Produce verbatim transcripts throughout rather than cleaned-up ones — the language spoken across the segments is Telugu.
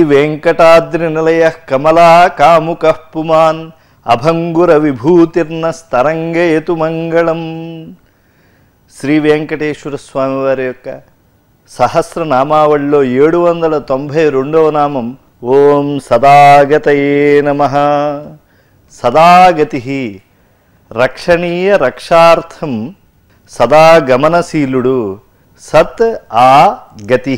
వెంకటాద్రి నిలయ కమలా కాముక పుమాన్ అభంగుర విభూతిర్న స్తరంగయతు మంగళం. శ్రీ వెంకటేశ్వర స్వామి వారి యొక్క సహస్రనామావళిలో ఏడు వందల తొంభై రెండవ నామం ఓం సదాగతయే నమః. సదాగతి రక్షణీయ రక్షార్థం సదా గమనశీలుడు. సత్ ఆ గతి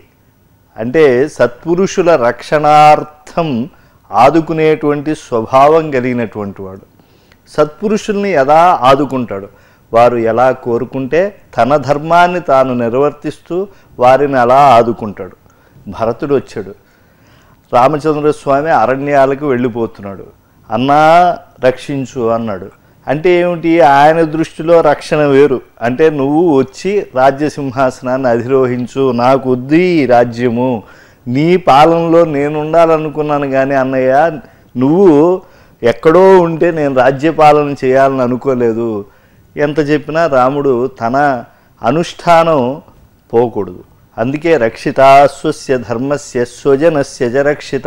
అంటే సత్పురుషుల రక్షణార్థం ఆదుకునేటువంటి స్వభావం కలిగినటువంటి వాడు. సత్పురుషుల్ని ఎలా ఆదుకుంటాడు? వారు ఎలా కోరుకుంటే తన ధర్మాన్ని తాను నిర్వర్తిస్తూ వారిని అలా ఆదుకుంటాడు. భరతుడు వచ్చాడు, రామచంద్రస్వామి అరణ్యాలకు వెళ్ళిపోతున్నాడు. అన్నా రక్షించు అన్నాడు. అంటే ఏమిటి? ఆయన దృష్టిలో రక్షణ వేరు. అంటే నువ్వు వచ్చి రాజ్యసింహాసనాన్ని అధిరోహించు, నాకు వద్దు ఈ రాజ్యము, నీ పాలనలో నేను ఉండాలనుకున్నాను కానీ అన్నయ్య నువ్వు ఎక్కడో ఉంటే నేను రాజ్యపాలన చేయాలని అనుకోలేదు. ఎంత చెప్పినా రాముడు తన అనుష్ఠానం పోకూడదు. అందుకే రక్షిత స్వస్య ధర్మస్య స్వజనస్య చ రక్షిత.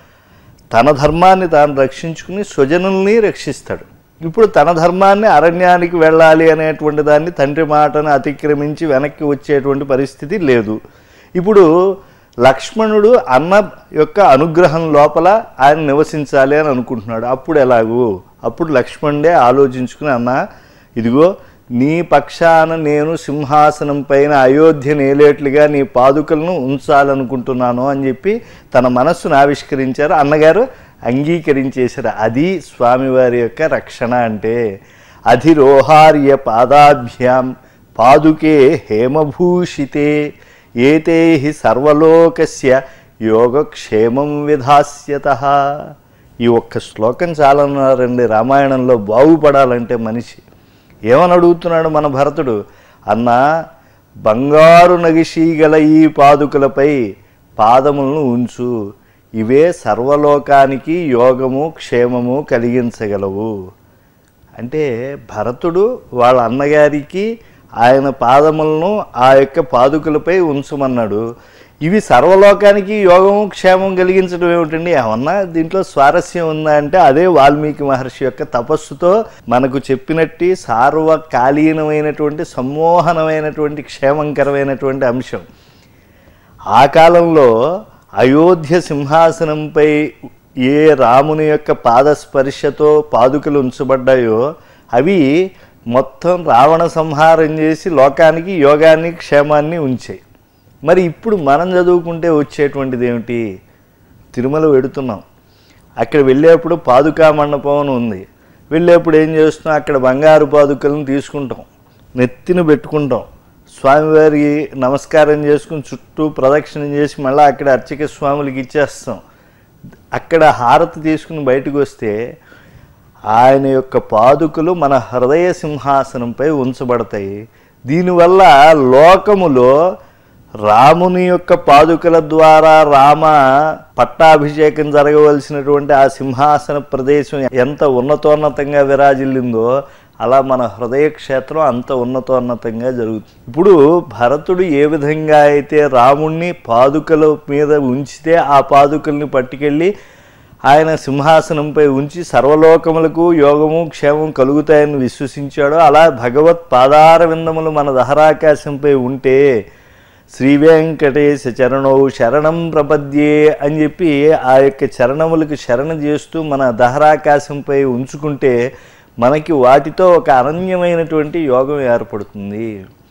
తన ధర్మాన్ని తాను రక్షించుకుని స్వజనుల్ని రక్షిస్తాడు. ఇప్పుడు తన ధర్మాన్ని అరణ్యానికి వెళ్ళాలి అనేటువంటి దాన్ని తండ్రి మాటను అతిక్రమించి వెనక్కి వచ్చేటువంటి పరిస్థితి లేదు. ఇప్పుడు లక్ష్మణుడు అన్న యొక్క అనుగ్రహం లోపల ఆయన నివసించాలి అని అనుకుంటున్నాడు. అప్పుడు ఎలాగూ? అప్పుడు లక్ష్మణుడే ఆలోచించుకుని, అన్న ఇదిగో నీ పక్షాన నేను సింహాసనం పైన అయోధ్య నేలేట్లుగా నీ పాదుకలను ఉంచాలనుకుంటున్నాను అని చెప్పి తన మనస్సును ఆవిష్కరించారు. అన్నగారు అంగీకరించేశారు. అది స్వామివారి యొక్క రక్షణ అంటే. అధిరోహార్య పాదాభ్యాం పాదుకే హేమభూషితే ఏతే హి సర్వలోకస్య యోగక్షేమం విధాస్యతః. ఈ ఒక్క శ్లోకం చాలన్నారండి రామాయణంలో బాగుపడాలంటే. మనిషి ఏమని అడుగుతున్నాడు మన భరతుడు? అన్నా బంగారు నగిషీగల ఈ పాదుకలపై పాదములను ఉంచు, ఇవే సర్వలోకానికి యోగము క్షేమము కలిగించగలవు. అంటే భరతుడు వాళ్ళ అన్నగారికి ఆయన పాదములను ఆ యొక్క పాదుకలపై ఉంచమన్నాడు. ఇవి సర్వలోకానికి యోగము క్షేమం కలిగించడం ఏమిటండి? ఏమన్నా దీంట్లో స్వారస్యం ఉందా అంటే అదే వాల్మీకి మహర్షి యొక్క తపస్సుతో మనకు చెప్పినట్టు సార్వకాలీనమైనటువంటి సమ్మోహనమైనటువంటి క్షేమంకరమైనటువంటి అంశం. ఆ కాలంలో అయోధ్య సింహాసనంపై ఏ రాముని యొక్క పాదస్పర్శతో పాదుకలు ఉంచబడ్డాయో అవి మొత్తం రావణ సంహారం చేసి లోకానికి యోగాన్ని క్షేమాన్ని ఉంచాయి. మరి ఇప్పుడు మనం చదువుకుంటే వచ్చేటువంటిది ఏమిటి? తిరుమల వెడుతున్నాం, అక్కడ వెళ్ళేప్పుడు పాదుకా మండపం ఉంది. వెళ్ళేప్పుడు ఏం చేస్తున్నాం? అక్కడ బంగారు పాదుకలను తీసుకుంటాం, నెత్తిన పెట్టుకుంటాం, స్వామివారి నమస్కారం చేసుకుని చుట్టూ ప్రదక్షిణం చేసి మళ్ళీ అక్కడ అర్చక స్వాములకి ఇచ్చేస్తాం. అక్కడ హారతి తీసుకుని బయటకు వస్తే ఆయన యొక్క పాదుకలు మన హృదయ సింహాసనంపై ఉంచబడతాయి. దీనివల్ల లోకములో రాముని యొక్క పాదుకల ద్వారా రామ పట్టాభిషేకం జరగవలసినటువంటి ఆ సింహాసన ప్రదేశం ఎంత ఉన్నతోన్నతంగా విరాజిల్లిందో అలా మన హృదయ క్షేత్రం అంత ఉన్నతోన్నతంగా జరుగుతుంది. ఇప్పుడు భరతుడు ఏ విధంగా అయితే రాముణ్ణి పాదుకల మీద ఉంచితే ఆ పాదుకల్ని పట్టుకెళ్ళి ఆయన సింహాసనంపై ఉంచి సర్వలోకములకు యోగము క్షేమం కలుగుతాయని విశ్వసించాడో అలా భగవత్ పాదార విందములు మన దహరాకాశంపై ఉంటే శ్రీ వెంకటేశ చరణౌ శరణం ప్రపద్యే అని చెప్పి ఆ యొక్క చరణములకు శరణ చేస్తూ మన దహరాకాశంపై ఉంచుకుంటే మనకి వాటితో ఒక అనన్యమైనటువంటి యోగం ఏర్పడుతుంది.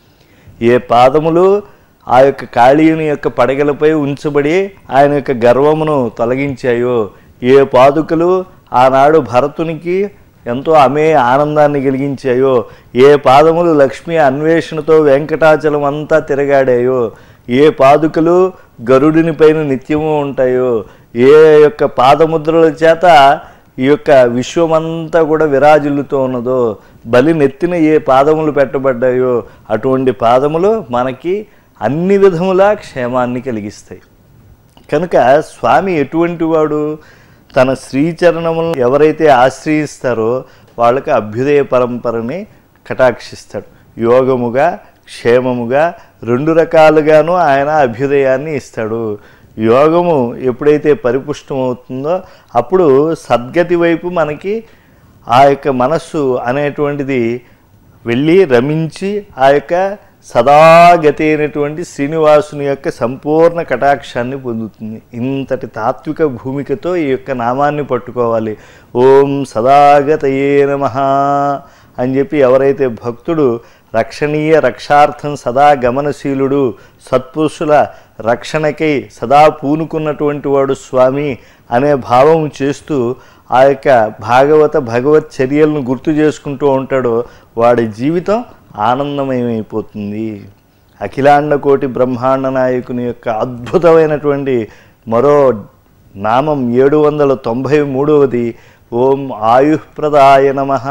ఏ పాదములు ఆ యొక్క కాళీయుని యొక్క పడగలపై ఉంచబడి ఆయన యొక్క గర్వమును తొలగించాయో, ఏ పాదుకలు ఆనాడు భరతునికి ఎంతో అమే ఆనందాన్ని కలిగించాయో, ఏ పాదములు లక్ష్మీ అన్వేషణతో వెంకటాచలం అంతా తిరగాడాయో, ఏ పాదుకలు గరుడిని పైన నిత్యము ఉంటాయో, ఏ యొక్క పాదముద్రల చేత ఈ యొక్క విశ్వమంతా కూడా విరాజిల్లుతూ ఉన్నదో, బలి నెత్తిన ఏ పాదములు పెట్టబడ్డాయో అటువంటి పాదములు మనకి అన్ని విధములా క్షేమాన్ని కలిగిస్తాయి. కనుక స్వామి ఎటువంటి వాడు? తన శ్రీచరణములను ఎవరైతే ఆశ్రయిస్తారో వాళ్ళకి అభ్యుదయ పరంపరని కటాక్షిస్తాడు. యోగముగా క్షేమముగా రెండు రకాలుగాను ఆయన అభ్యుదయాన్ని ఇస్తాడు. యోగము ఎప్పుడైతే పరిపుష్టమవుతుందో అప్పుడు సద్గతి వైపు మనకి ఆ యొక్క మనస్సు అనేటువంటిది వెళ్ళి రమించి ఆ యొక్క సదాగతి అయినటువంటి శ్రీనివాసుని యొక్క సంపూర్ణ కటాక్షాన్ని పొందుతుంది. ఇంతటి తాత్విక భూమికతో ఈ యొక్క నామాన్ని పట్టుకోవాలి. ఓం సదాగతయే నమః అని చెప్పి ఎవరైతే భక్తుడు రక్షణీయ రక్షార్థం సదా గమనశీలుడు, సత్పురుషుల రక్షణకై సదా పూనుకున్నటువంటి వాడు స్వామి అనే భావం చేస్తూ ఆ యొక్క భాగవత భగవత్ చర్యలను గుర్తు చేసుకుంటూ ఉంటాడో వాడి జీవితం ఆనందమయమైపోతుంది. అఖిలాండ కోటి బ్రహ్మాండ నాయకుని యొక్క అద్భుతమైనటువంటి మరో నామం ఏడు వందల తొంభై మూడవది ఓం ఆయుఃప్రదాయ నమః.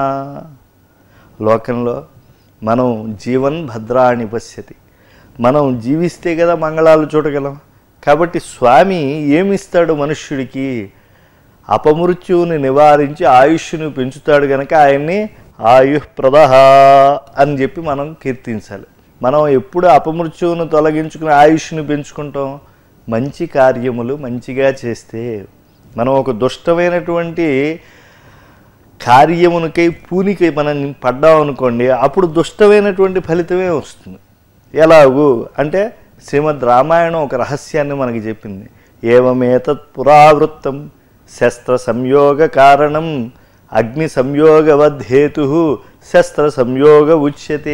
లోకంలో మనం జీవన్ భద్రాణి పశ్యతి, మనం జీవిస్తే కదా మంగళాలు చూడగలం. కాబట్టి స్వామి ఏమిస్తాడు మనుష్యుడికి? అపమృత్యువుని నివారించి ఆయుష్ని పెంచుతాడు కనుక ఆయన్ని ఆయుఃప్రదః అని చెప్పి మనం కీర్తించాలి. మనం ఎప్పుడు అపమృత్యువును తొలగించుకుని ఆయుష్ని పెంచుకుంటాం? మంచి కార్యములు మంచిగా చేస్తే. మనం ఒక దుష్టమైనటువంటి కార్యమునికై పూనికై మనం పడ్డాం అనుకోండి, అప్పుడు దుష్టమైనటువంటి ఫలితమే వస్తుంది. ఎలాగూ అంటే శ్రీమద్ రామాయణం ఒక రహస్యాన్ని మనకి చెప్పింది. ఏవమేతత్ పురావృత్తం శస్త్ర సంయోగ కారణం అగ్ని సంయోగవద్ధేతు శస్త్ర సంయోగ ఉచ్యతే.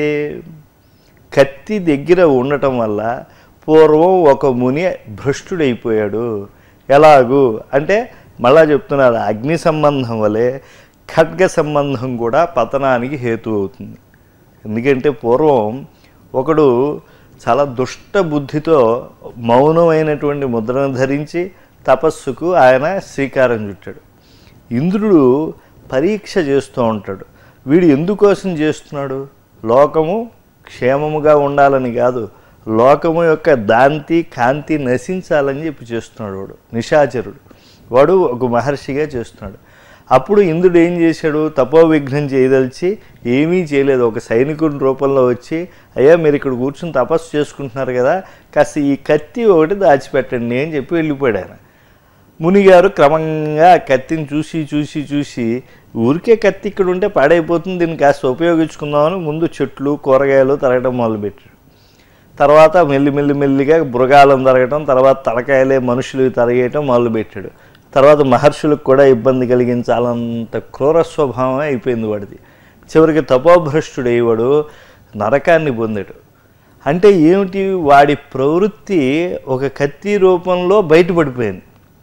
కత్తి దగ్గర ఉండటం వల్ల పూర్వం ఒక ముని భ్రష్టుడైపోయాడు. ఎలాగూ అంటే మళ్ళా చెప్తున్నారు, అగ్ని సంబంధం వలె ఖడ్గ సంబంధం కూడా పతనానికి హేతు అవుతుంది. ఎందుకంటే పూర్వం ఒకడు చాలా దుష్ట బుద్ధితో మౌనమైనటువంటి ముద్రను ధరించి తపస్సుకు ఆయన శ్రీకారం చుట్టాడు. ఇంద్రుడు పరీక్ష చేస్తూ ఉంటాడు. వీడు ఎందుకోసం చేస్తున్నాడు? లోకము క్షేమముగా ఉండాలని కాదు, లోకము యొక్క దాంతి కాంతి నశించాలని చెప్పి చేస్తున్నాడు. వాడు నిశాచరుడు, వాడు ఒక మహర్షిగా చేస్తున్నాడు. అప్పుడు ఇంద్రుడు ఏం చేశాడు? తపోవిఘ్నం చేయదలిచి ఏమీ చేయలేదు. ఒక సైనికుడి రూపంలో వచ్చి, అయ్యా మీరు ఇక్కడ కూర్చుని తపస్సు చేసుకుంటున్నారు కదా, కాస్త ఈ కత్తి ఒకటి దాచిపెట్టండి అని చెప్పి వెళ్ళిపోయాడు ఆయన. మునిగారు క్రమంగా కత్తిని చూసి చూసి చూసి ఊరికే కత్తి ఇక్కడ ఉంటే పాడైపోతుంది, దీన్ని కాస్త ఉపయోగించుకుందామని ముందు చెట్లు కూరగాయలు తరగడం మొదలుపెట్టాడు. తర్వాత మెల్లి మెల్లి మెల్లిగా మృగాలను తరగటం, తర్వాత తలకాయలే మనుషులు తరగేయటం మొదలుపెట్టాడు. తర్వాత మహర్షులకు కూడా ఇబ్బంది కలిగించాలంత క్రూర స్వభావం అయిపోయింది వాడిది. చివరికి తపోభ్రష్టుడయ్యేవాడు నరకాన్ని పొందాడు. అంటే ఏమిటి? వాడి ప్రవృత్తి ఒక కత్తి రూపంలో బయటపడిపోయింది.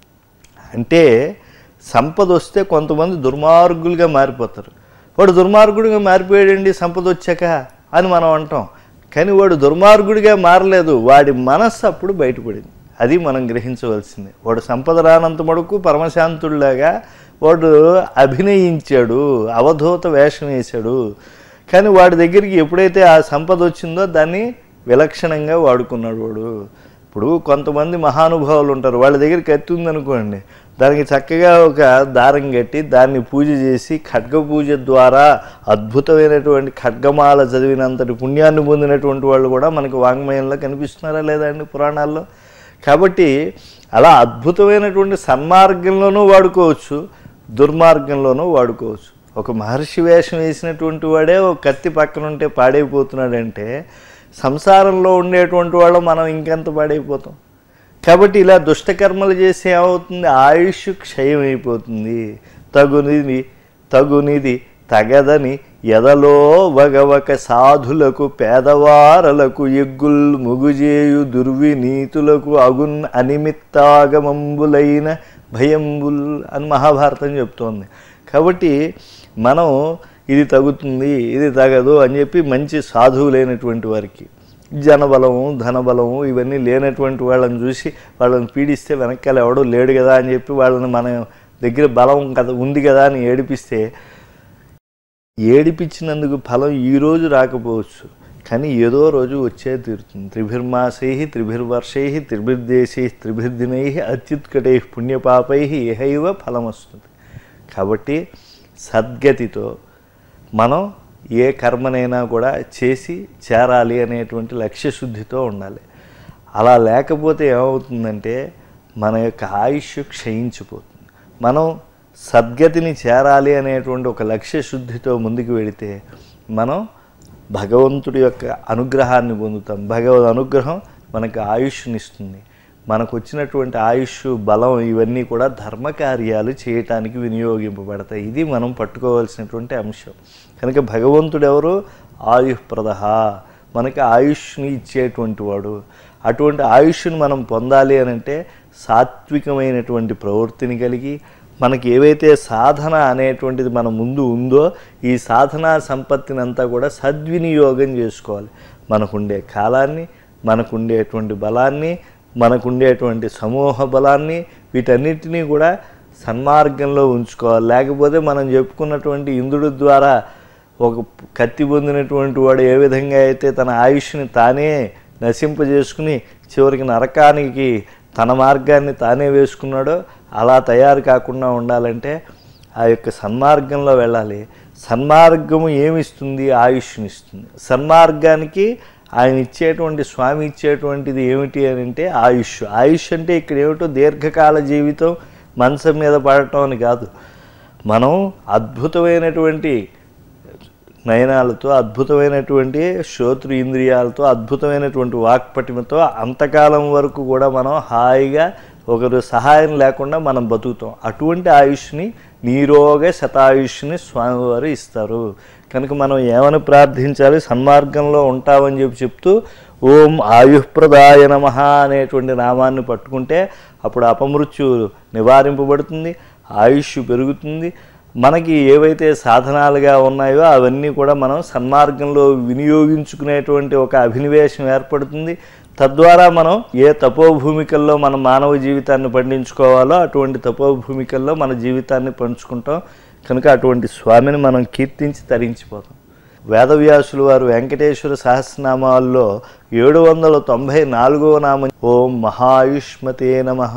అంటే సంపద వస్తే కొంతమంది దుర్మార్గులుగా మారిపోతారు. వాడు దుర్మార్గుడిగా మారిపోయాడండి సంపద వచ్చాక అని మనం అంటాం. కానీ వాడు దుర్మార్గుడిగా మారలేదు, వాడి మనస్సు అప్పుడు బయటపడింది. అది మనం గ్రహించవలసింది. వాడు సంపద రానంత మడుకు పరమశాంతుడిలాగా వాడు అభినయించాడు, అవధూత వేషం వేశాడు. కానీ వాడి దగ్గరికి ఎప్పుడైతే ఆ సంపద వచ్చిందో దాన్ని విలక్షణంగా వాడుకున్నాడు వాడు. ఇప్పుడు కొంతమంది మహానుభావులు ఉంటారు, వాళ్ళ దగ్గర కత్తి ఉందనుకోండి, దానికి చక్కగా ఒక దారం కట్టి దాన్ని పూజ చేసి ఖడ్గ పూజ ద్వారా అద్భుతమైనటువంటి ఖడ్గమాల చదివినంతటి పుణ్యాన్ని పొందినటువంటి వాళ్ళు కూడా మనకి వాంగ్మయంలో కనిపిస్తున్నారా లేదా అండి పురాణాల్లో? కాబట్టి అలా అద్భుతమైనటువంటి సన్మార్గంలోనూ వాడుకోవచ్చు, దుర్మార్గంలోనూ వాడుకోవచ్చు. ఒక మహర్షి వేషం వేసినటువంటి వాడే ఒక కత్తి పక్కన ఉంటే పాడైపోతున్నాడంటే సంసారంలో ఉండేటువంటి వాళ్ళు మనం ఇంకెంత పాడైపోతాం. కాబట్టి ఇలా దుష్టకర్మలు చేసి ఏమవుతుంది? ఆయుష్ క్షయం అయిపోతుంది. తగునిది తగునిది తగదని ఎదలో వగవక సాధులకు పేదవారలకు ఎగ్గుల్ ముగుజేయు దుర్వినీతులకు అగున్ అనిమిత్తాగమంబులైన భయంబుల్ అని మహాభారతం చెప్తోంది. కాబట్టి మనం ఇది తగుతుంది ఇది తగదు అని చెప్పి మంచి సాధువు లేనటువంటి వారికి, జనబలము ధనబలము ఇవన్నీ లేనటువంటి వాళ్ళని చూసి వాళ్ళని పీడిస్తే వెనకాల ఎవడో లేడు కదా అని చెప్పి వాళ్ళని మన దగ్గర బలం కదా ఉంది కదా అని ఏడిపిస్తే, ఏడిపించినందుకు ఫలం ఈరోజు రాకపోవచ్చు, కానీ ఏదో రోజు వచ్చే తీరుతుంది. త్రిభిర్మాసై త్రిభిర్వర్షై త్రిభిర్దేశై త్రిభిర్దినై అత్యుత్కటై పుణ్యపాపై ఇహైవ ఫలం వస్తుంది. కాబట్టి సద్గతితో మనం ఏ కర్మనైనా కూడా చేసి చేరాలి అనేటువంటి లక్ష్యశుద్ధితో ఉండాలి. అలా లేకపోతే ఏమవుతుందంటే మన యొక్క ఆయుష్ క్షయించిపోతుంది. మనం సద్గతిని చేరాలి అనేటువంటి ఒక లక్ష్య శుద్ధితో ముందుకు వెళితే మనం భగవంతుడి యొక్క అనుగ్రహాన్ని పొందుతాం. భగవద్ అనుగ్రహం మనకు ఆయుష్నిస్తుంది. మనకు వచ్చినటువంటి ఆయుష్, బలం ఇవన్నీ కూడా ధర్మకార్యాలు చేయటానికి వినియోగింపబడతాయి. ఇది మనం పట్టుకోవాల్సినటువంటి అంశం. కనుక భగవంతుడు ఎవరు? ఆయుఃప్రదః, మనకి ఆయుష్ని ఇచ్చేటువంటి వాడు. అటువంటి ఆయుష్ను మనం పొందాలి అని అంటే సాత్వికమైనటువంటి ప్రవృత్తిని కలిగి, మనకి ఏవైతే సాధన అనేటువంటిది మన ముందు ఉందో ఈ సాధనా సంపత్తిని అంతా కూడా సద్వినియోగం చేసుకోవాలి. మనకుండే కాలాన్ని, మనకుండేటువంటి బలాన్ని, మనకుండేటువంటి సమూహ బలాన్ని, వీటన్నిటినీ కూడా సన్మార్గంలో ఉంచుకోవాలి. లేకపోతే మనం చెప్పుకున్నటువంటి ఇంద్రుడి ద్వారా ఒక కత్తి పొందినటువంటి వాడు ఏ విధంగా అయితే తన ఆయుష్ని తానే నశింపజేసుకుని చివరికి నరకానికి తన మార్గాన్ని తానే వేసుకున్నాడో అలా తయారు కాకుండా ఉండాలంటే ఆ యొక్క సన్మార్గంలో వెళ్ళాలి. సన్మార్గము ఏమిస్తుంది? ఆయుష్ని ఇస్తుంది. సన్మార్గానికి ఆయన ఇచ్చేటువంటి స్వామి ఇచ్చేటువంటిది ఏమిటి అని అంటే ఆయుష్. ఆయుష్ అంటే ఇక్కడ ఏమిటో దీర్ఘకాల జీవితం, మనసు మీద పడటం అని కాదు. మనం అద్భుతమైనటువంటి నయనాలతో, అద్భుతమైనటువంటి శ్రోత్రు ఇంద్రియాలతో, అద్భుతమైనటువంటి వాక్పటిమతో అంతకాలం వరకు కూడా మనం హాయిగా ఒకరు సహాయం లేకుండా మనం బతుకుతాం. అటువంటి ఆయుష్ని, నీరోగ శతాయుష్ని స్వామివారు ఇస్తారు. కనుక మనం ఏమని ప్రార్థించాలి? సన్మార్గంలో ఉంటామని చెప్పి చెప్తూ ఓం ఆయుఃప్రదాయ నమః అనేటువంటి నామాన్ని పట్టుకుంటే అప్పుడు అపమృత్యు నివారింపబడుతుంది, ఆయుష్ పెరుగుతుంది. మనకి ఏవైతే సాధనాలుగా ఉన్నాయో అవన్నీ కూడా మనం సన్మార్గంలో వినియోగించుకునేటువంటి ఒక అభినివేశం ఏర్పడుతుంది. తద్వారా మనం ఏ తపోభూమికల్లో మన మానవ జీవితాన్ని పండించుకోవాలో అటువంటి తపోభూమికల్లో మన జీవితాన్ని పంచుకుంటాం. కనుక అటువంటి స్వామిని మనం కీర్తించి తరించిపోతాం. వేదవ్యాసులు వారు వెంకటేశ్వర సహస్రనామాల్లో ఏడు వందల తొంభై నాలుగవ నామం ఓం మహాయుష్మతే నమః.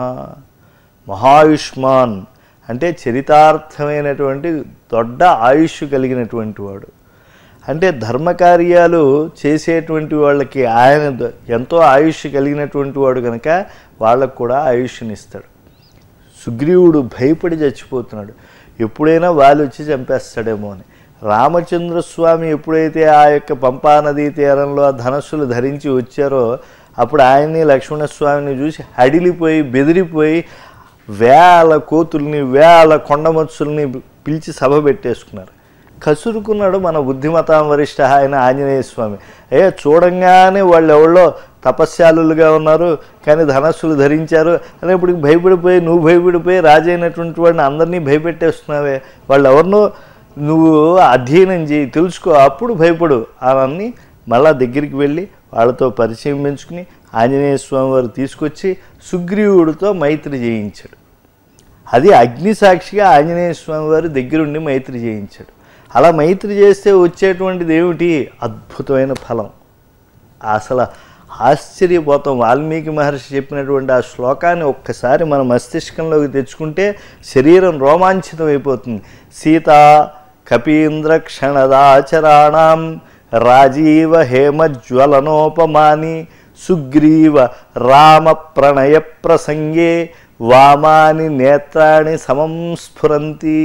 మహాయుష్మాన్ అంటే చరితార్థమైనటువంటి దొడ్డ ఆయుష్ కలిగినటువంటి వాడు. అంటే ధర్మకార్యాలు చేసేటువంటి వాళ్ళకి ఆయన ఎంతో ఆయుష్ కలిగినటువంటి వాడు కనుక వాళ్ళకు కూడా ఆయుష్ని ఇస్తాడు. సుగ్రీవుడు భయపడి చచ్చిపోతున్నాడు, ఎప్పుడైనా వాళ్ళు వచ్చి చంపేస్తాడేమో అని. రామచంద్రస్వామి ఎప్పుడైతే ఆ యొక్క పంపానదీ తీరంలో ఆ ధనస్సులు ధరించి వచ్చారో అప్పుడు ఆయన్ని లక్ష్మణస్వామిని చూసి హడిలిపోయి బెదిరిపోయి వేల కోతుల్ని, వేల కొండమత్సుల్ని పిలిచి సభ పెట్టేసుకున్నారు. కసురుకున్నాడు మన బుద్ధిమతాం వరిష్ఠ ఆయన ఆంజనేయ స్వామి. ఏ చూడంగానే వాళ్ళు ఎవరో తపస్యాలుగా ఉన్నారు కానీ ధనస్సులు ధరించారు అనేప్పుడు భయపడిపోయి, నువ్వు భయపడిపోయి రాజైనటువంటి వాడిని అందరినీ భయపెట్టేస్తున్నావే, వాళ్ళు ఎవరినో నువ్వు అధ్యయనం చేయి, తెలుసుకో, అప్పుడు భయపడు అవన్నీ. మళ్ళా దగ్గరికి వెళ్ళి వాళ్ళతో పరిచయం పెంచుకుని ఆంజనేయ స్వామి వారు తీసుకొచ్చి సుగ్రీవుడితో మైత్రి చేయించాడు. అది అగ్నిసాక్షిగా ఆంజనేయ స్వామి వారు దగ్గరుండి మైత్రి చేయించాడు. అలా మైత్రి చేస్తే వచ్చేటువంటిది ఏమిటి? అద్భుతమైన ఫలం. అసలు ఆశ్చర్యపోతాం. వాల్మీకి మహర్షి చెప్పినటువంటి ఆ శ్లోకాన్ని ఒక్కసారి మన మస్తిష్కంలోకి తెచ్చుకుంటే శరీరం రోమాంచితం అయిపోతుంది. సీతా కపీంద్ర క్షణదాచరాణం రాజీవ హేమజ్వలనోపమాని సుగ్రీవ రామ ప్రణయ ప్రసంగే వామాని నేత్రాణి సంస్ఫురంతి.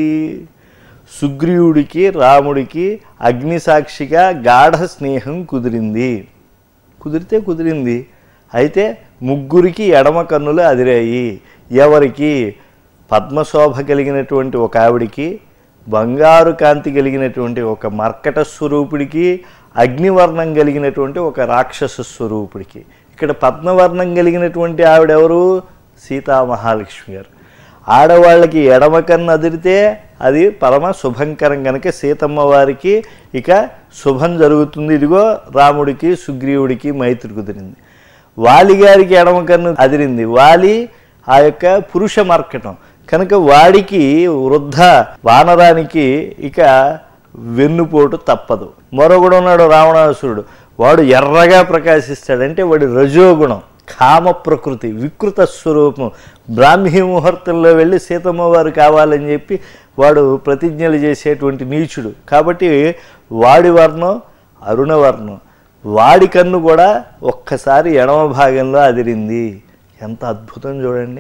సుగ్రీవుడికి రాముడికి అగ్నిసాక్షిగా గాఢ స్నేహం కుదిరింది. కుదిరితే కుదిరింది. అయితే ముగ్గురికి ఎడమ కన్నులు అదిరాయి. ఎవరికి? పద్మశోభ కలిగినటువంటి ఒక ఆవిడికి, బంగారు కాంతి కలిగినటువంటి ఒక మర్కట స్వరూపుడికి, అగ్నివర్ణం కలిగినటువంటి ఒక రాక్షస స్వరూపుడికి. ఇక్కడ పద్మవర్ణం కలిగినటువంటి ఆవిడెవరు? సీతామహాలక్ష్మి గారు. ఆడవాళ్ళకి ఎడమ కన్ను అదిరితే అది పరమ శుభంకరం కనుక సీతమ్మ వారికి ఇక శుభం జరుగుతుంది. ఇదిగో రాముడికి సుగ్రీవుడికి మైత్రి కుదిరింది. వాలిగారికి ఎడమ కన్ను అదిరింది. వాలి ఆ యొక్క పురుష మర్కటం కనుక వాడికి వృద్ధ వానరానికి ఇక వెన్నుపోటు తప్పదు. మరొకడు ఉన్నాడు రావణాసురుడు, వాడు ఎర్రగా ప్రకాశిస్తాడంటే వాడి రజోగుణం, కామ ప్రకృతి, వికృత స్వరూపం. బ్రాహ్మీ ముహూర్తంలో వెళ్ళి సీతమ్మ వారు కావాలని చెప్పి వాడు ప్రతిజ్ఞలు చేసేటువంటి నీచుడు. కాబట్టి వాడి వర్ణం అరుణవర్ణం. వాడి కన్ను కూడా ఒక్కసారి ఎడమ భాగంలో అదిరింది. ఎంత అద్భుతం చూడండి.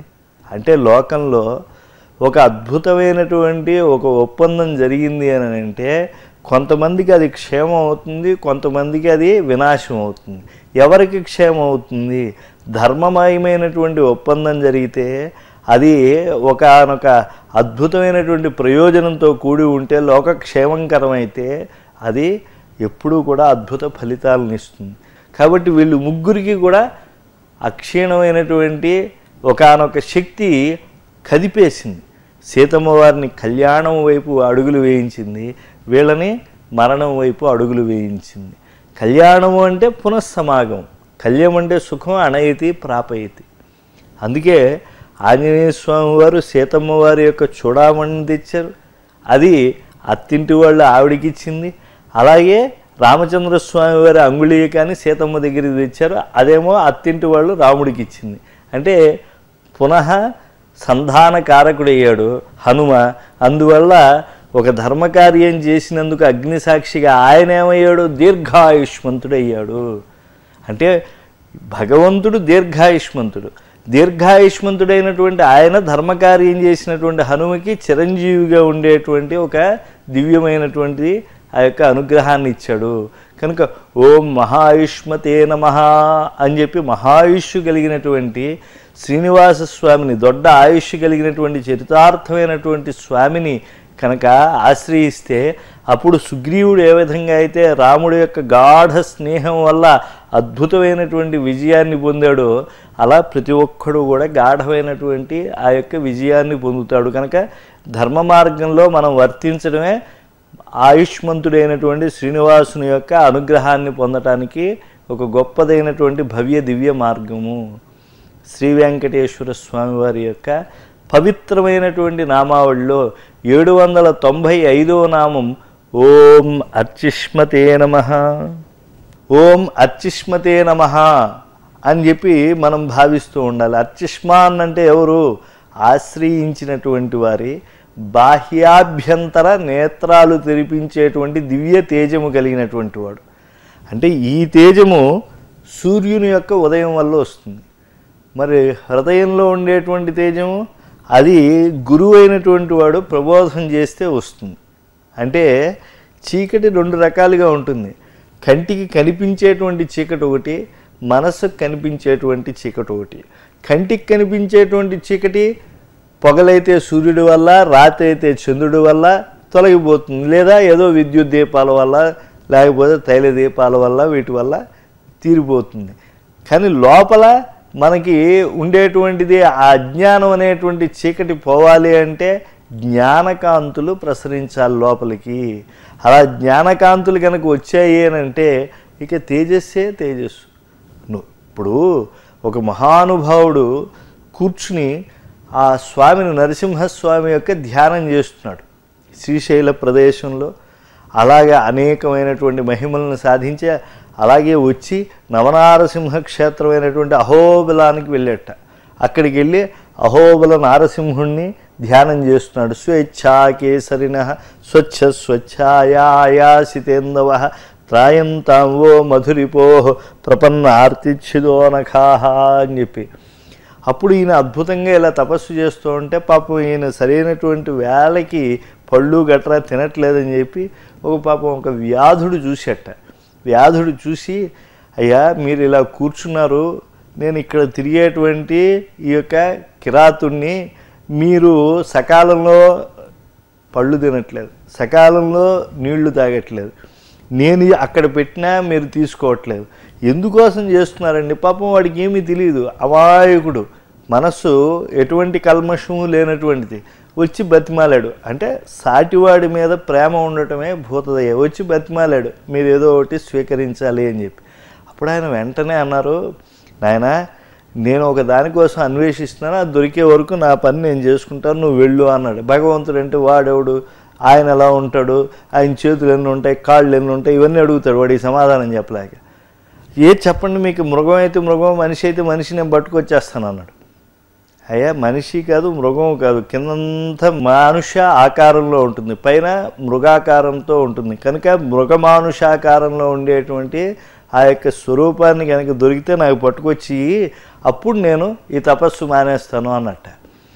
అంటే లోకంలో ఒక అద్భుతమైనటువంటి ఒక ఒప్పందం జరిగింది అని అంటే కొంతమందికి అది క్షేమం అవుతుంది, కొంతమందికి అది వినాశం అవుతుంది. ఎవరికి క్షేమం అవుతుంది? ధర్మమయమైనటువంటి ఒప్పందం జరిగితే అది ఒకనొక అద్భుతమైనటువంటి ప్రయోజనంతో కూడి ఉంటే లోకక్షేమంకరమైతే అది ఎప్పుడూ కూడా అద్భుత ఫలితాలను ఇస్తుంది. కాబట్టి వీళ్ళు ముగ్గురికి కూడా అక్షీణమైనటువంటి ఒకానొక శక్తి కదిపేసింది. సీతమ్మ వారిని కళ్యాణం వైపు అడుగులు వేయించింది, వీళ్ళని మరణం వైపు అడుగులు వేయించింది. కళ్యాణము అంటే పునఃసమాగం, కళ్యం అంటే సుఖం, అనయతి ప్రాపయతి. అందుకే ఆంజనేయ స్వామి వారు సీతమ్మ వారి యొక్క చూడామణిని తెచ్చారు, అది అత్తింటి వాళ్ళు ఆవిడికి ఇచ్చింది. అలాగే రామచంద్రస్వామి వారి అంగుళీకాన్ని సీతమ్మ దగ్గరికి తెచ్చారు, అదేమో అత్తింటి వాళ్ళు రాముడికి ఇచ్చింది. అంటే పునః సంధాన కారకుడయ్యాడు హనుమ. అందువల్ల ఒక ధర్మకార్యం చేసినందుకు అగ్నిసాక్షిగా ఆయన ఏమయ్యాడు? దీర్ఘాయుష్మంతుడయ్యాడు. అంటే భగవంతుడు దీర్ఘాయుష్మంతుడు. దీర్ఘాయుష్మంతుడైనటువంటి ఆయన ధర్మకార్యం చేసినటువంటి హనుమకి చిరంజీవిగా ఉండేటువంటి ఒక దివ్యమైనటువంటి ఆ యొక్క అనుగ్రహాన్ని ఇచ్చాడు. కనుక ఓం మహాయుష్మతే నమః అని చెప్పి మహాయుష్షు కలిగినటువంటి శ్రీనివాస స్వామిని, దొడ్డ ఆయుష్ కలిగినటువంటి చరితార్థమైనటువంటి స్వామిని కనుక ఆశ్రయిస్తే అప్పుడు సుగ్రీవుడు ఏ విధంగా అయితే రాముడి యొక్క గాఢ స్నేహం వల్ల అద్భుతమైనటువంటి విజయాన్ని పొందాడో అలా ప్రతి ఒక్కడు కూడా గాఢమైనటువంటి ఆ యొక్క విజయాన్ని పొందుతాడు. కనుక ధర్మ మార్గంలో మనం వర్తించడమే ఆయుష్మంతుడైనటువంటి శ్రీనివాసుని యొక్క అనుగ్రహాన్ని పొందటానికి ఒక గొప్పదైనటువంటి భవ్య దివ్య మార్గము. శ్రీ వెంకటేశ్వర స్వామి వారి యొక్క పవిత్రమైనటువంటి నామావళిలో ఏడు వందల తొంభై ఐదవ నామం ఓం అర్చిష్మతే నమః. ఓం అర్చిష్మతే నమః అని చెప్పి మనం భావిస్తూ ఉండాలి. అర్చిష్మాన్ అంటే ఎవరు? ఆశ్రయించినటువంటి వారి బాహ్యాభ్యంతర నేత్రాలు తెరిపించేటువంటి దివ్య తేజము కలిగినటువంటి వాడు. అంటే ఈ తేజము సూర్యుని యొక్క ఉదయం వల్ల వస్తుంది. మరి హృదయంలో ఉండేటువంటి తేజము అది గురువు అయినటువంటి వాడు ప్రబోధం చేస్తే వస్తుంది. అంటే చీకటి రెండు రకాలుగా ఉంటుంది. కంటికి కనిపించేటువంటి చీకటి ఒకటి, మనసుకు కనిపించేటువంటి చీకటి ఒకటి. కంటికి కనిపించేటువంటి చీకటి పొగలైతే సూర్యుడి వల్ల, రాత్రి అయితే చంద్రుడి వల్ల తొలగిపోతుంది, లేదా ఏదో విద్యుత్ దీపాల వల్ల, లేకపోతే తైల దీపాల వల్ల, వీటి వల్ల తీరిపోతుంది. కానీ లోపల మనకి ఉండేటువంటిది ఆ అజ్ఞానం అనేటువంటి చీకటి పోవాలి అంటే జ్ఞానకాంతులు ప్రసరించాలి లోపలికి. అలా జ్ఞానకాంతులు కనుక వచ్చాయి అని అంటే ఇక తేజస్సే తేజస్సు. ఇప్పుడు ఒక మహానుభావుడు కూర్చుని ఆ స్వామిని, నరసింహస్వామి యొక్క ధ్యానం చేస్తున్నాడు శ్రీశైల ప్రదేశంలో. అలాగే అనేకమైనటువంటి మహిమలను సాధించే అలాగే వచ్చి నవనారసింహ క్షేత్రమైనటువంటి అహోబలానికి వెళ్ళేట. అక్కడికి వెళ్ళి అహోబల నారసింహుణ్ణి ధ్యానం చేస్తున్నాడు. స్వేచ్ఛాకేసరిణ స్వచ్ఛ స్వచ్ఛాయాసితేందవ త్రాయంతాంవో మధురిపో ప్రపన్న ఆర్తిచ్చిదోనఖాహ అని చెప్పి అప్పుడు ఈయన అద్భుతంగా ఇలా తపస్సు చేస్తూ ఉంటే పాపం ఈయన సరైనటువంటి వేళకి పళ్ళు గట్రా తినట్లేదని చెప్పి ఒక పాపం ఒక వ్యాధుడు చూసేట. వ్యాధుడు చూసి, అయ్యా మీరు ఇలా కూర్చున్నారు, నేను ఇక్కడ తిరిగేటువంటి ఈ యొక్క కిరాతుణ్ణి, మీరు సకాలంలో పళ్ళు తినట్లేదు, సకాలంలో నీళ్లు తాగట్లేదు, నేను అక్కడ పెట్టినా మీరు తీసుకోవట్లేదు, ఎందుకోసం చేస్తున్నారండి? పాపం వాడికి ఏమీ తెలియదు, అమాయకుడు, మనస్సు ఎటువంటి కల్మషము లేనటువంటిది. వచ్చి బతిమాలాడు. అంటే సాటివాడి మీద ప్రేమ ఉండటమే భూతదయ. వచ్చి బతిమాలాడు, మీరు ఏదో ఒకటి స్వీకరించాలి అని చెప్పి. అప్పుడు ఆయన వెంటనే అన్నారు, నాయన నేను ఒక దానికోసం అన్వేషిస్తున్నాను, అది దొరికే వరకు నా పని నేను చేసుకుంటాను, నువ్వు వెళ్ళు అన్నాడు. భగవంతుడు అంటే వాడెవడు, ఆయన ఎలా ఉంటాడు, ఆయన చేతులు ఎన్ని ఉంటాయి, కాళ్ళు ఎన్ని ఉంటాయి, ఇవన్నీ అడుగుతాడు. వాడికి సమాధానం చెప్పలేక, ఏ చెప్పండి మీకు, మృగం అయితే మృగం, మనిషి అయితే మనిషి, నేను పట్టుకొచ్చేస్తాను అన్నాడు. అయ్యా మనిషి కాదు, మృగం కాదు, కిందంతా మానుష ఆకారంలో ఉంటుంది, పైన మృగాకారంతో ఉంటుంది. కనుక మృగమానుషాకారంలో ఉండేటువంటి ఆ యొక్క స్వరూపాన్ని కనుక దొరికితే నాకు పట్టుకొచ్చి అప్పుడు నేను ఈ తపస్సు మానేస్తాను అన్నట్ట.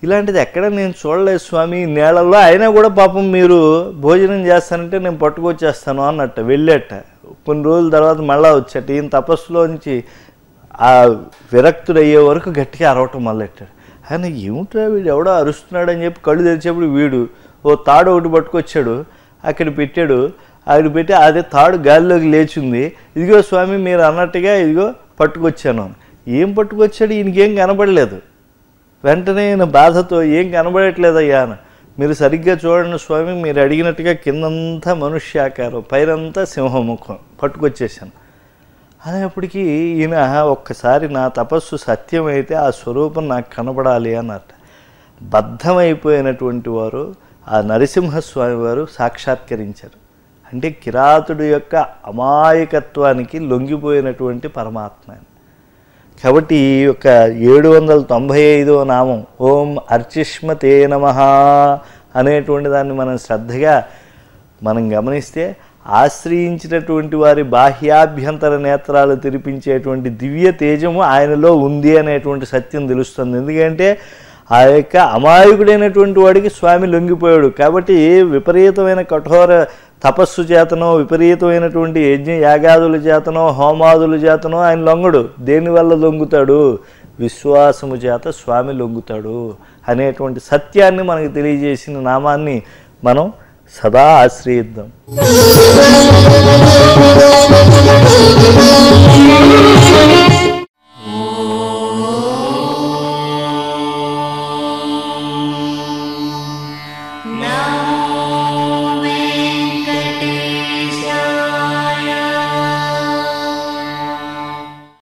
ఇలాంటిది ఎక్కడ నేను చూడలేదు స్వామి నేలల్లో, అయినా కూడా పాపం మీరు భోజనం చేస్తానంటే నేను పట్టుకొచ్చేస్తాను అన్నట్ట. వెళ్ళేట కొన్ని రోజుల తర్వాత మళ్ళీ వచ్చేట. ఈయన తపస్సులోంచి ఆ విరక్తుడయ్యే వరకు గట్టిగా అరవటం మొదలెట్టాడు. ఆయన ఏమిట్రా వీడు ఎవడో అరుస్తున్నాడని చెప్పి కళ్ళు తెరిచేప్పుడు వీడు ఓ తాడు ఒకటి పట్టుకొచ్చాడు, అక్కడ పెట్టాడు. అక్కడ పెట్టి అదే తాడు గాలిలోకి లేచింది. ఇదిగో స్వామి మీరు అన్నట్టుగా ఇదిగో పట్టుకొచ్చాను. ఏం పట్టుకొచ్చాడు ఈయనకేం కనబడలేదు. వెంటనే ఈయన బాధతో ఏం కనబడట్లేదయ్యా అని, మీరు సరిగ్గా చూడండి స్వామి మీరు అడిగినట్టుగా కిందంతా మనుష్యాకారం పైనంతా సింహముఖం పట్టుకొచ్చేసాను అనేప్పటికీ ఈయన ఒక్కసారి నా తపస్సు సత్యమైతే ఆ స్వరూపం నాకు కనబడాలి అన్నట్ట. బద్ధమైపోయినటువంటి వారు ఆ నరసింహస్వామి వారు సాక్షాత్కరించారు. అంటే కిరాతుడు యొక్క అమాయకత్వానికి లొంగిపోయినటువంటి పరమాత్మ. కాబట్టి ఈ యొక్క ఏడు వందల తొంభై ఐదవ నామం ఓం అర్చిష్మతే నమః అనేటువంటి దాన్ని మనం శ్రద్ధగా మనం గమనిస్తే ఆశ్రయించినటువంటి వారి బాహ్యాభ్యంతర నేత్రాలు తెరిపించేటువంటి దివ్య తేజము ఆయనలో ఉంది అనేటువంటి సత్యం తెలుస్తుంది. ఎందుకంటే ఆ యొక్క అమాయకుడైనటువంటి వాడికి స్వామి లొంగిపోయాడు. కాబట్టి విపరీతమైన కఠోర తపస్సు చేతనో విపరీతమైనటువంటి యజ్ఞ యాగాదుల చేతనో హోమాదుల చేతనో ఆయన లొంగడు. దేనివల్ల లొంగుతాడు? విశ్వాసము చేత స్వామి లొంగుతాడు అనేటువంటి సత్యాన్ని మనకు తెలియజేసిన నామాన్ని మనం సదా ఆశ్రయిద్దాం.